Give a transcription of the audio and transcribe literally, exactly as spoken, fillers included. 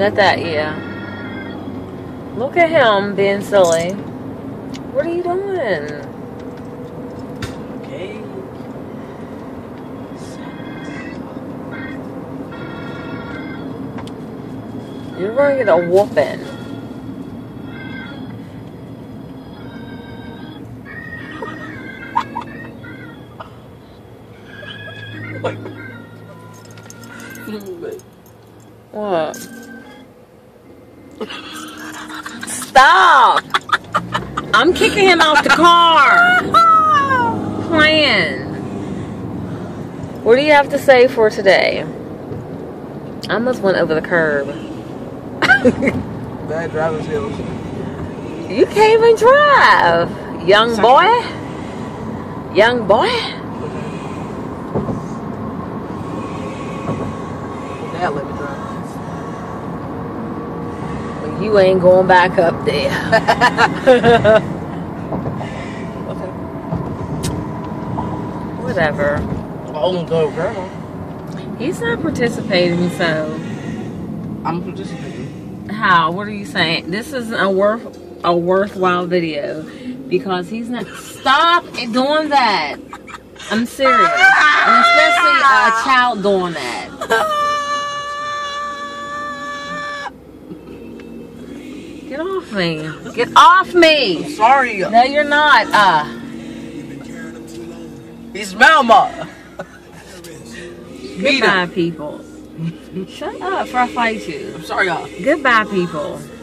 Not that, yeah. Look at him being silly. What are you doing? Okay. You're going to get a whooping. What? Stop! I'm kicking him out the car. Playing. What do you have to say for today? I almost went over the curb. Bad driving skills. You can't even drive, young boy. Young boy. Dad let me drive. You ain't going back up there. Okay. Whatever. Oh, go, girl. He's not participating, so. I'm participating. How? What are you saying? This is a worth a worthwhile video because he's not. Stop doing that. I'm serious, and especially a child doing that. Get off me! Get off me! I'm sorry. No, you're not. Uh. He's Mama. Goodbye, people. Shut up before I fight you. I'm sorry, y'all. Goodbye, people.